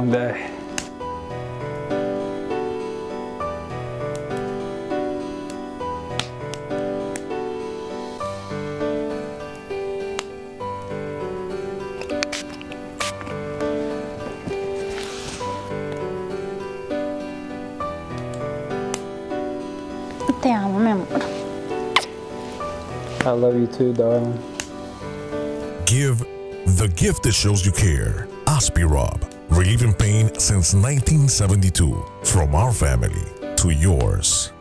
long day. Te amo, mi amor. I love you too, darling. Give the gift that shows you care. AspiRub, relieving pain since 1972. From our family to yours.